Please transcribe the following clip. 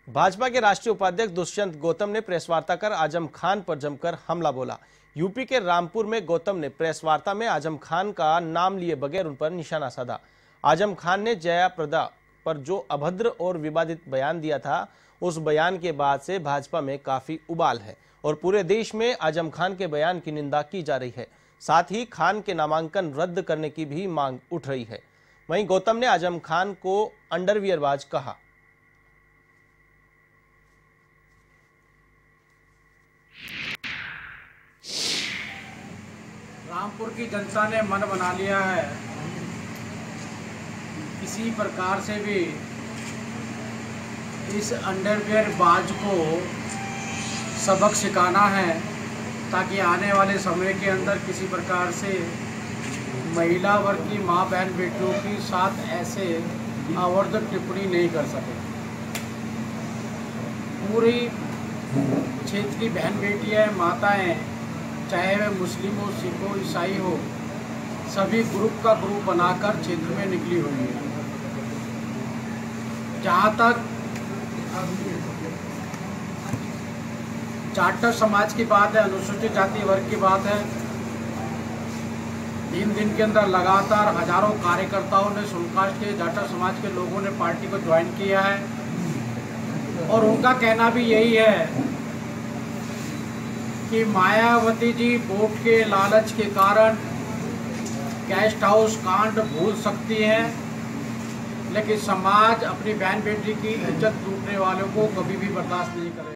भाजपा के राष्ट्रीय उपाध्यक्ष दुष्यंत गौतम ने प्रेस वार्ता कर आजम खान पर जमकर हमला बोला। यूपी के रामपुर में गौतम ने प्रेस वार्ता में आजम खान का नाम लिए बगैर उन पर निशाना साधा। आजम खान ने जया प्रदा पर जो अभद्र और विवादित बयान दिया था, उस बयान के बाद से भाजपा में काफी उबाल है और पूरे देश में आजम खान के बयान की निंदा की जा रही है। साथ ही खान के नामांकन रद्द करने की भी मांग उठ रही है। वहीं गौतम ने आजम खान को अंडरवियरबाज कहा। रामपुर की जनता ने मन बना लिया है, किसी प्रकार से भी इस अंडरवियर बाज को सबक सिखाना है, ताकि आने वाले समय के अंदर किसी प्रकार से महिला वर्ग की माँ बहन बेटियों के साथ ऐसे आवर्धक टिप्पणी नहीं कर सके। पूरी क्षेत्र की बहन बेटियाँ, माताएं, चाहे वे मुस्लिम हो, सिख हो, ईसाई हो, सभी ग्रुप का ग्रुप बनाकर क्षेत्र में निकली हुई है। जहाँ तक जाटव समाज की बात है, अनुसूचित जाति वर्ग की बात है, 3 दिन के अंदर लगातार हजारों कार्यकर्ताओं ने, सुनकास्ट के जाटव समाज के लोगों ने पार्टी को ज्वाइन किया है और उनका कहना भी यही है कि मायावती जी वोट के लालच के कारण गेस्ट हाउस कांड भूल सकती हैं, लेकिन समाज अपनी बहन बेटी की इज्जत लूटने वालों को कभी भी बर्दाश्त नहीं करेगा।